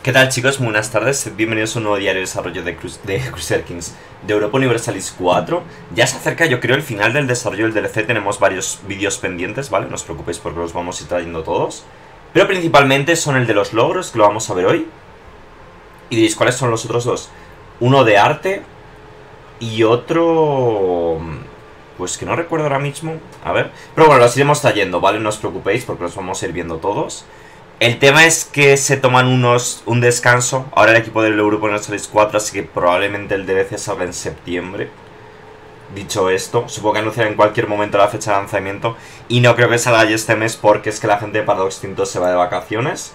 ¿Qué tal, chicos? Muy buenas tardes, bienvenidos a un nuevo diario de desarrollo de Crusader Kings de Europa Universalis 4. Ya se acerca, yo creo, el final del desarrollo del DLC. Tenemos varios vídeos pendientes, ¿vale? No os preocupéis porque los vamos a ir trayendo todos. Pero principalmente son el de los logros, que lo vamos a ver hoy. Y diréis, ¿cuáles son los otros dos? Uno de arte y otro... pues que no recuerdo ahora mismo. A ver. Pero bueno, los iremos trayendo, ¿vale? No os preocupéis porque los vamos a ir viendo todos. El tema es que se toman un descanso. Ahora el equipo del Europa Universalis 4, así que probablemente el DLC salga en septiembre. Dicho esto, supongo que anunciarán en cualquier momento la fecha de lanzamiento. Y no creo que salga ya este mes porque es que la gente de Paradox Tinto se va de vacaciones.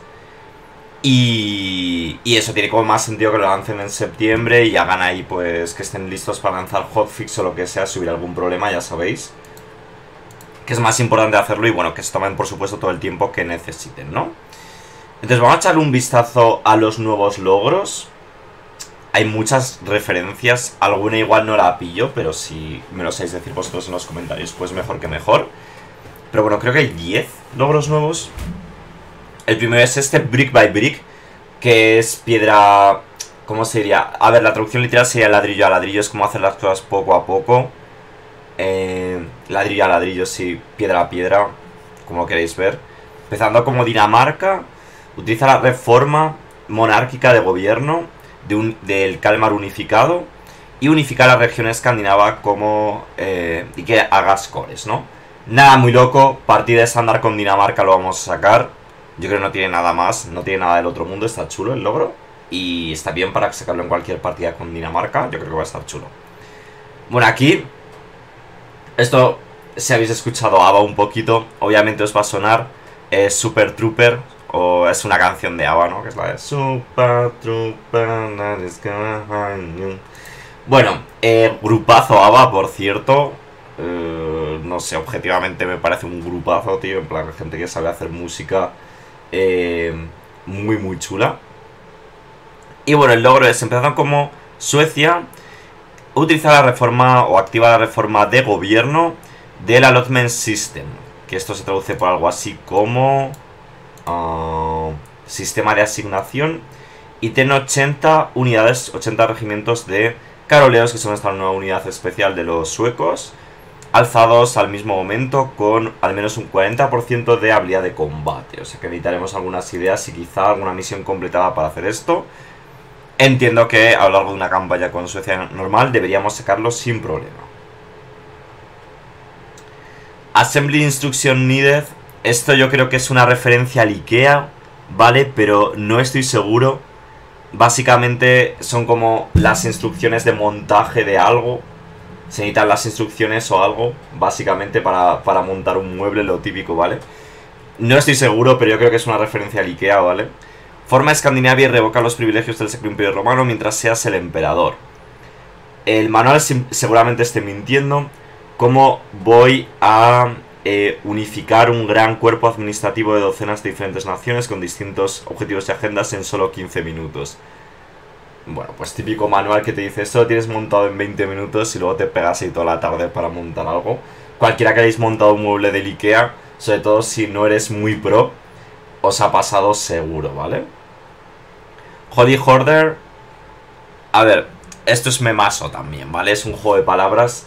Y eso tiene como más sentido que lo lancen en septiembre y hagan ahí pues que estén listos para lanzar hotfix o lo que sea, subir algún problema, ya sabéis. Que es más importante hacerlo y bueno, que se tomen por supuesto todo el tiempo que necesiten, ¿no? Entonces vamos a echarle un vistazo a los nuevos logros. Hay muchas referencias, alguna igual no la pillo, pero si me lo sabéis decir vosotros en los comentarios, pues mejor que mejor. Pero bueno, creo que hay 10 logros nuevos. El primero es este, Brick by Brick, que es piedra... ¿cómo se diría? A ver, la traducción literal sería ladrillo a ladrillo, es como hacer las cosas poco a poco. Ladrillo a ladrillo, sí, piedra a piedra, como queréis ver. Empezando como Dinamarca, utiliza la reforma monárquica de gobierno del Kalmar unificado y unifica la región escandinava como... y que haga scores, ¿no? Nada muy loco, partida estándar con Dinamarca lo vamos a sacar. Yo creo que no tiene nada más, no tiene nada del otro mundo, está chulo el logro. Y está bien para sacarlo en cualquier partida con Dinamarca, yo creo que va a estar chulo. Bueno, aquí... esto, si habéis escuchado ABBA un poquito, obviamente os va a sonar. Es Super Trooper, o es una canción de ABBA, ¿no? Que es la de Super Trooper, that is gonna find you. Bueno, grupazo ABBA, por cierto. No sé, objetivamente me parece un grupazo, tío. En plan, gente que sabe hacer música muy chula. Y bueno, el logro es, empezando como Suecia, utiliza la reforma o activa la reforma de gobierno del Allotment System, que esto se traduce por algo así como sistema de asignación, y tiene 80 unidades, 80 regimientos de caroleos, que son esta nueva unidad especial de los suecos, alzados al mismo momento con al menos un 40% de habilidad de combate. O sea que necesitaremos algunas ideas y quizá alguna misión completada para hacer esto. Entiendo que a lo largo de una campaña con Suecia normal deberíamos sacarlo sin problema. Assembly Instruction Needed. Esto yo creo que es una referencia al IKEA, ¿vale? Pero no estoy seguro. Básicamente son como las instrucciones de montaje de algo. Se necesitan las instrucciones o algo, básicamente para montar un mueble, lo típico, ¿vale? No estoy seguro, pero yo creo que es una referencia al IKEA, ¿vale? Forma Escandinavia y revoca los privilegios del Sacro Imperio Romano mientras seas el emperador. El manual seguramente esté mintiendo. ¿Cómo voy a unificar un gran cuerpo administrativo de docenas de diferentes naciones con distintos objetivos y agendas en solo 15 minutos? Bueno, pues típico manual que te dice, esto lo tienes montado en 20 minutos y luego te pegas ahí toda la tarde para montar algo. Cualquiera que hayáis montado un mueble del IKEA, sobre todo si no eres muy pro, os ha pasado seguro, ¿vale? Holy Order. A ver, esto es memazo también, ¿vale? Es un juego de palabras.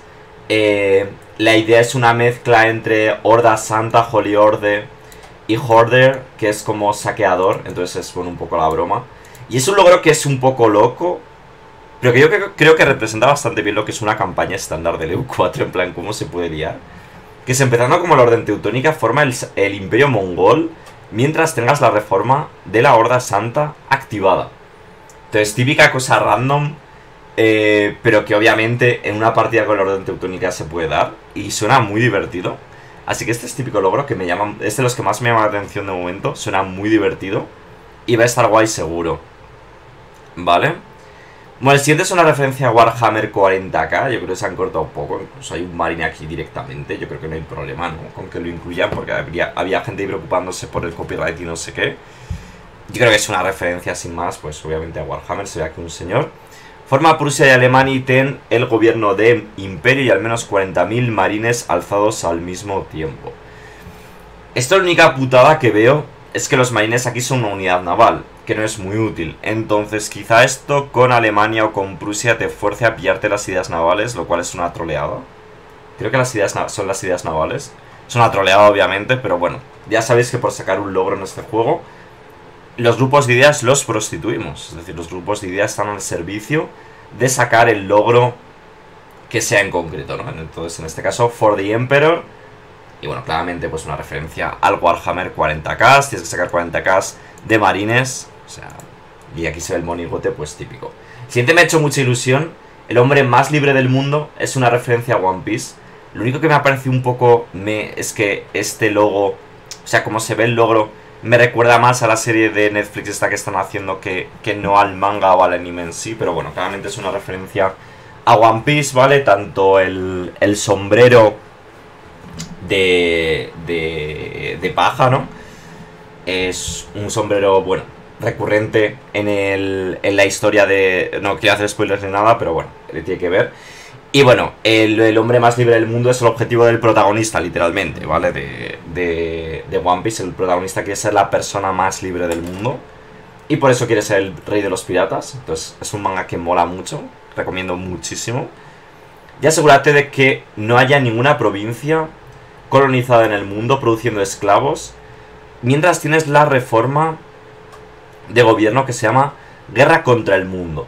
La idea es una mezcla entre Horda Santa, Holy Order y Hoarder, que es como saqueador, entonces es bueno, un poco la broma. Y es un logro que es un poco loco, pero que yo creo que representa bastante bien lo que es una campaña estándar del EU4, en plan, cómo se puede liar. Que es empezando como la Orden Teutónica, forma el Imperio Mongol, mientras tengas la reforma de la Horda Santa activada. Entonces, típica cosa random, pero que obviamente en una partida con la Orden Teutónica se puede dar, y suena muy divertido. Así que este es típico logro que me llama, es de los que más me llama la atención de momento, suena muy divertido, y va a estar guay seguro. Vale. Bueno, el siguiente es una referencia a Warhammer 40k. Yo creo que se han cortado un poco. Incluso hay un marine aquí directamente. Yo creo que no hay problema, ¿no? Con que lo incluyan, porque había gente ahí preocupándose por el copyright y no sé qué. Yo creo que es una referencia sin más, pues obviamente a Warhammer. Se ve aquí un señor. Forma Prusia y Alemania y ten el gobierno de Imperio y al menos 40.000 marines alzados al mismo tiempo. Esto es la única putada que veo. Es que los marines aquí son una unidad naval. que no es muy útil. Entonces quizá esto con Alemania o con Prusia te fuerce a pillarte las ideas navales, lo cual es una troleada. Creo que las ideas son las ideas navales. Es una troleada obviamente, pero bueno, ya sabéis que por sacar un logro en este juego, los grupos de ideas los prostituimos. Es decir, los grupos de ideas están al servicio de sacar el logro que sea en concreto, ¿no? Entonces, en este caso, For the Emperor. Y bueno, claramente, pues una referencia al Warhammer 40k. Tienes que sacar 40k de marines. O sea, y aquí se ve el monigote, pues típico. Siguiente me ha hecho mucha ilusión. El hombre más libre del mundo es una referencia a One Piece. Lo único que me ha parecido un poco es que este logo, o sea, como se ve el logro, me recuerda más a la serie de Netflix esta que están haciendo que no al manga o al anime en sí. Pero bueno, claramente es una referencia a One Piece, ¿vale? Tanto el sombrero de paja, ¿no? Es un sombrero, bueno, recurrente en la historia de... No quiero hacer spoilers ni nada, pero bueno, le tiene que ver. Y bueno, el hombre más libre del mundo es el objetivo del protagonista, literalmente, ¿vale? De One Piece. El protagonista quiere ser la persona más libre del mundo y por eso quiere ser el rey de los piratas. Entonces es un manga que mola mucho, recomiendo muchísimo. Y asegúrate de que no haya ninguna provincia colonizada en el mundo produciendo esclavos, mientras tienes la reforma de gobierno que se llama Guerra contra el Mundo.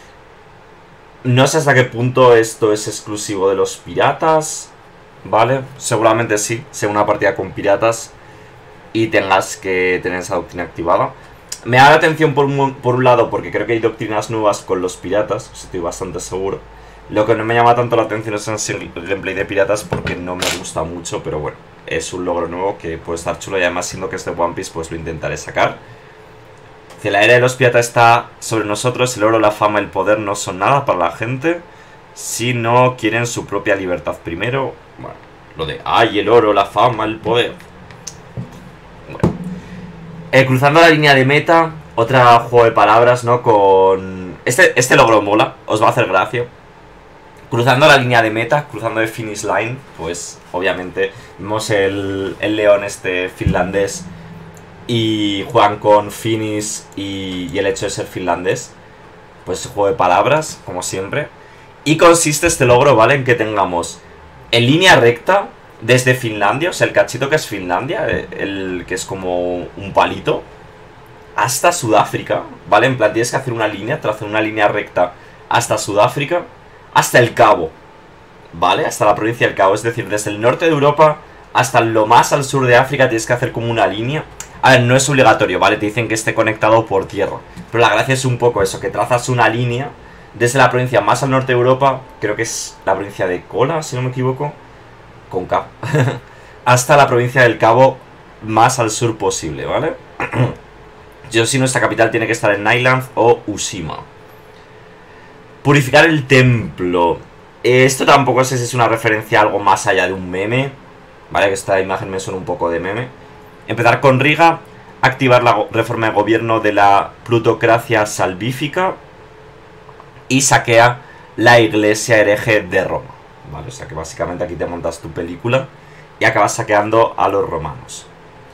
No sé hasta qué punto esto es exclusivo de los piratas, ¿vale? Seguramente sí, sea una partida con piratas y tengas que tener esa doctrina activada. Me da la atención por un lado porque creo que hay doctrinas nuevas con los piratas, estoy bastante seguro. Lo que no me llama tanto la atención es el gameplay de piratas porque no me gusta mucho, pero bueno, es un logro nuevo que puede estar chulo y además siendo que es de One Piece pues lo intentaré sacar. Que la era de los piratas está sobre nosotros, el oro, la fama, el poder no son nada para la gente si no quieren su propia libertad primero. Bueno, lo de ay, el oro, la fama, el poder. Bueno. Cruzando la línea de meta, otro juego de palabras, ¿no? Con... Este logro mola, os va a hacer gracia. Cruzando la línea de meta, cruzando de finish line, pues obviamente vemos el león este finlandés y juegan con finish y el hecho de ser finlandés. Pues juego de palabras, como siempre. Y consiste este logro, ¿vale? En que tengamos en línea recta desde Finlandia, o sea, el cachito que es Finlandia, el que es como un palito, hasta Sudáfrica, ¿vale? En plan, tienes que hacer una línea, trazar una línea recta hasta Sudáfrica, hasta el Cabo, ¿vale? Hasta la provincia del Cabo, es decir, desde el norte de Europa hasta lo más al sur de África tienes que hacer como una línea. A ver, no es obligatorio, ¿vale? Te dicen que esté conectado por tierra, pero la gracia es un poco eso, que trazas una línea desde la provincia más al norte de Europa, creo que es la provincia de Kola, si no me equivoco, con K, hasta la provincia del Cabo más al sur posible, ¿vale? Yo si nuestra capital tiene que estar en Nyland o Ushima. Purificar el templo. Esto tampoco sé si es una referencia a algo más allá de un meme, ¿vale? Que esta imagen me suena un poco de meme. Empezar con Riga, activar la reforma de gobierno de la plutocracia salvífica y saquea la iglesia hereje de Roma, ¿vale? O sea que básicamente aquí te montas tu película y acabas saqueando a los romanos.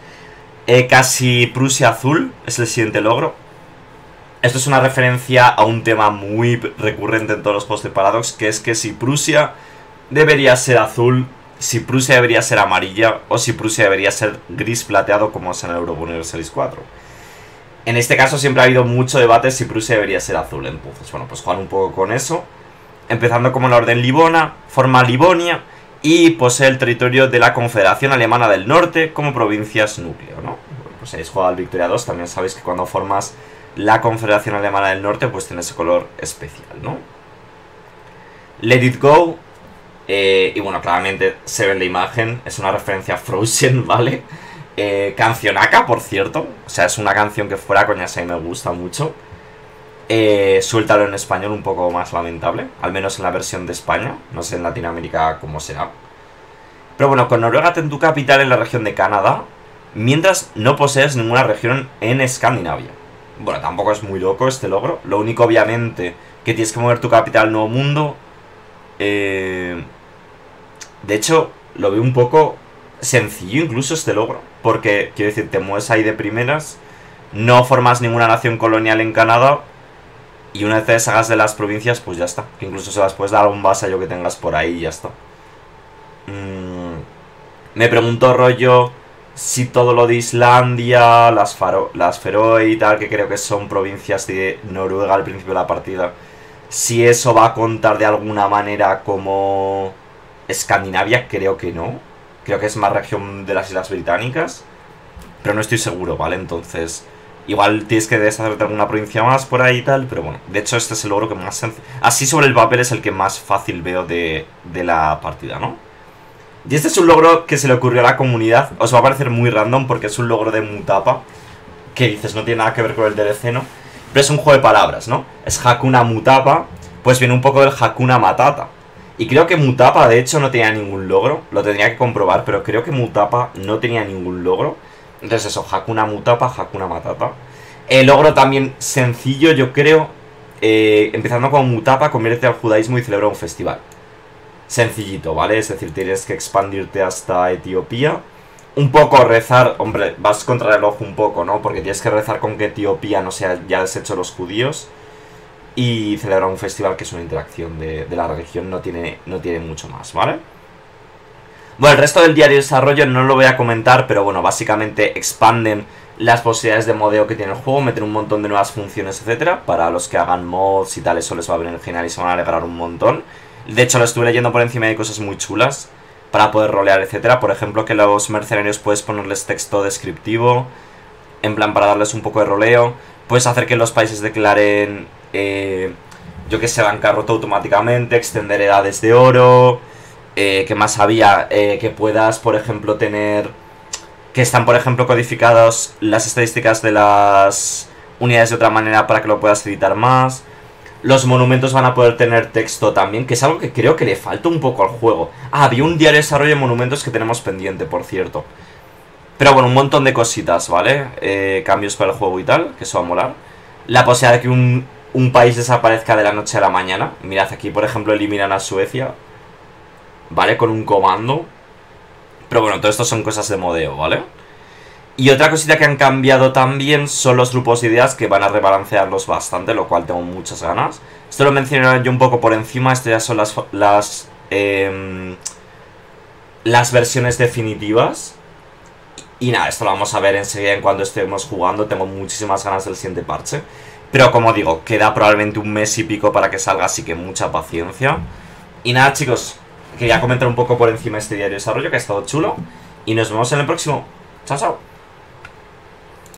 Casi Prusia azul es el siguiente logro. Esto es una referencia a un tema muy recurrente en todos los juegos de Paradox, que es que si Prusia debería ser azul, si Prusia debería ser amarilla o si Prusia debería ser gris plateado como es en el Europa Universalis 4. En este caso siempre ha habido mucho debate si Prusia debería ser azul. Entonces, bueno, pues jugar un poco con eso. Empezando como la Orden Livona, forma Livonia y posee el territorio de la Confederación Alemana del Norte como provincias núcleo, ¿no? Bueno, pues si habéis jugado al Victoria 2 también sabéis que cuando formas la Confederación Alemana del Norte pues tiene ese color especial, ¿no? Let It Go. Y bueno, claramente se ve en la imagen, es una referencia a Frozen, ¿vale? Cancionaca, por cierto. O sea, es una canción que fuera coñas y me gusta mucho. Suéltalo en español un poco más lamentable, al menos en la versión de España. No sé en Latinoamérica cómo será. Pero bueno, con Noruega ten tu capital en la región de Canadá, mientras no posees ninguna región en Escandinavia. Bueno, tampoco es muy loco este logro. Lo único, obviamente, que tienes que mover tu capital al Nuevo Mundo. De hecho, lo veo un poco sencillo incluso este logro, porque, quiero decir, te mueves ahí de primeras, no formas ninguna nación colonial en Canadá. Y una vez te deshagas de las provincias, pues ya está. Que incluso se las puedes dar a un vasallo que tengas por ahí y ya está. Me preguntó rollo si todo lo de Islandia, las Feroe y tal, que creo que son provincias de Noruega al principio de la partida, si eso va a contar de alguna manera como Escandinavia, creo que no. Creo que es más región de las Islas Británicas. Pero no estoy seguro, ¿vale? Entonces, igual tienes que deshacerte alguna provincia más por ahí y tal. Pero bueno, de hecho este es el logro que más... Así sobre el papel es el que más fácil veo de la partida, ¿no? Y este es un logro que se le ocurrió a la comunidad. Os va a parecer muy random porque es un logro de Mutapa. Que dices, no tiene nada que ver con el DLC, ¿no? Pero es un juego de palabras, ¿no? Es Hakuna Mutapa. Pues viene un poco del Hakuna Matata. Y creo que Mutapa, de hecho, no tenía ningún logro. Lo tendría que comprobar, pero creo que Mutapa no tenía ningún logro. Entonces eso, Hakuna Mutapa, Hakuna Matata. El logro también sencillo, yo creo. Empezando con Mutapa, conviértete al judaísmo y celebra un festival. Sencillito, ¿vale? Es decir, tienes que expandirte hasta Etiopía. Un poco rezar, hombre, vas contra el ojo un poco, ¿no? Porque tienes que rezar con que Etiopía no sea ya deshecho los judíos. Y celebrar un festival que es una interacción de la religión, no tiene mucho más, ¿vale? Bueno, el resto del diario de desarrollo no lo voy a comentar, pero bueno, básicamente expanden las posibilidades de modeo que tiene el juego, meten un montón de nuevas funciones, etcétera. Para los que hagan mods y tal, eso les va a venir genial y se van a alegrar un montón. De hecho, lo estuve leyendo por encima de cosas muy chulas para poder rolear, etcétera. Por ejemplo, que los mercenarios puedes ponerles texto descriptivo, en plan para darles un poco de roleo. Puedes hacer que los países declaren, yo que sé, bancarrota automáticamente, extender edades de oro. ¿Qué más había? Que puedas, por ejemplo, tener... Que están, por ejemplo, codificadas las estadísticas de las unidades de otra manera para que lo puedas editar más. Los monumentos van a poder tener texto también, que es algo que creo que le falta un poco al juego. Ah, había un diario de desarrollo de monumentos que tenemos pendiente, por cierto. Pero bueno, un montón de cositas, ¿vale? Cambios para el juego y tal, que eso va a molar. La posibilidad de que un país desaparezca de la noche a la mañana. Mirad, aquí, por ejemplo, eliminan a Suecia, ¿vale? Con un comando. Pero bueno, todo esto son cosas de modeo, ¿vale? Y otra cosita que han cambiado también son los grupos de ideas, que van a rebalancearlos bastante, lo cual tengo muchas ganas. Esto lo mencioné yo un poco por encima. Esto ya son las versiones definitivas. Y nada, esto lo vamos a ver enseguida en cuando estemos jugando. Tengo muchísimas ganas del siguiente parche. Pero como digo, queda probablemente un mes y pico para que salga, así que mucha paciencia. Y nada, chicos, quería comentar un poco por encima este diario de desarrollo, que ha estado chulo. Y nos vemos en el próximo. Chao, chao.